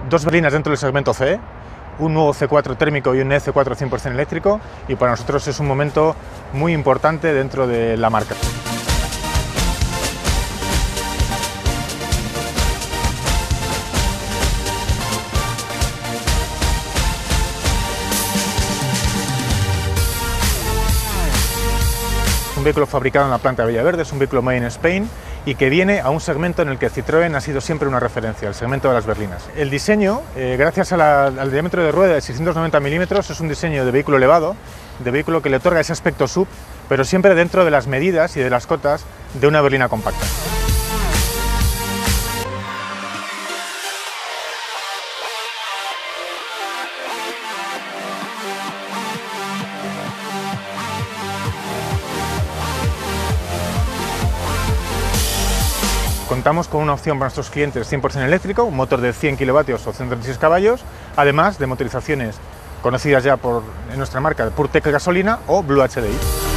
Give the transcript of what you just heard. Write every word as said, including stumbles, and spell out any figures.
dos berlinas dentro del segmento C E, un nuevo C cuatro térmico y un E C cuatro cien por cien eléctrico, y para nosotros es un momento muy importante dentro de la marca. Un vehículo fabricado en la planta de Villaverde, es un vehículo made in Spain y que viene a un segmento en el que Citroën ha sido siempre una referencia, el segmento de las berlinas. El diseño, eh, gracias a la, al diámetro de rueda de seiscientos noventa milímetros, es un diseño de vehículo elevado, de vehículo que le otorga ese aspecto sub, pero siempre dentro de las medidas y de las cotas de una berlina compacta. Contamos con una opción para nuestros clientes cien por cien eléctrico, un motor de cien kilovatios o ciento treinta y seis caballos, además de motorizaciones conocidas ya por en nuestra marca, PureTech gasolina o Blue H D I.